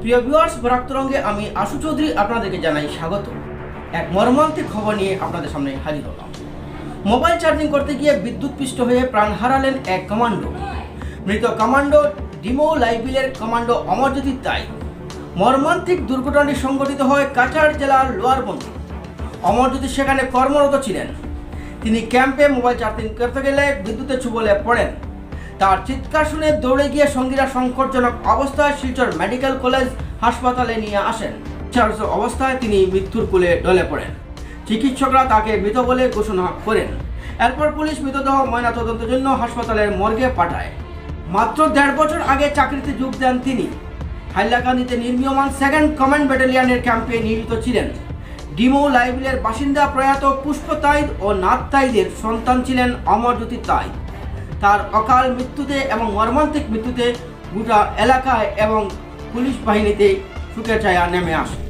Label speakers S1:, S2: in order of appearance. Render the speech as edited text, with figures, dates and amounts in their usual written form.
S1: প্রিয় ভিউয়ার্স, বরাক তরঙ্গে আমি আশু চৌধুরী আপনাদেরকে জানাই স্বাগত। এক মর্মান্তিক খবর নিয়ে আপনাদের সামনে হাজির হলাম। মোবাইল চার্জিং করতে গিয়ে বিদ্যুৎপৃষ্ট হয়ে প্রাণ হারালেন এক কমান্ডো। মৃত কমান্ডো ডিমো লাইবিলের কমান্ডো অমরজ্যোতি তাই। মর্মান্তিক দুর্ঘটনাটি সংঘটিত হয় কাছাড় জেলার লোয়ারবন্দী। অমরজ্যোতি সেখানে কর্মরত ছিলেন। তিনি ক্যাম্পে মোবাইল চার্জিং করতে গেলে বিদ্যুতের ছোবলে পড়েন। তার চিৎকার শুনে দৌড়ে গিয়ে সঙ্গীরা সংকটজনক অবস্থায় শিলচর মেডিকেল কলেজ হাসপাতালে নিয়ে আসেন। অবস্থায় তিনি মৃত্যুর কোলে ঢলে পড়েন। চিকিৎসকরা তাকে মৃত বলে ঘোষণা করেন। এরপর পুলিশ মৃতদেহ ময়নাতদন্তের জন্য হাসপাতালের মর্গে পাঠায়। মাত্র 1.5 বছর আগে চাকরিতে যোগ দেন তিনি। হাইলাকান্দিতে নির্মীয়মান 2nd কমান্ড ব্যাটালিয়নের ক্যাম্পে নিয়োজিত ছিলেন। ডিমো লাইবিলের বাসিন্দা প্রয়াত পুষ্প তাইদ ও নাথ তাইদের সন্তান ছিলেন অমরজ্যোতি তাইদ। তার অকাল মৃত্যুতে এবং মর্মান্তিক মৃত্যুতে গোটা এলাকায় এবং পুলিশ বাহিনীতে শোকের ছায়া নেমে আসে।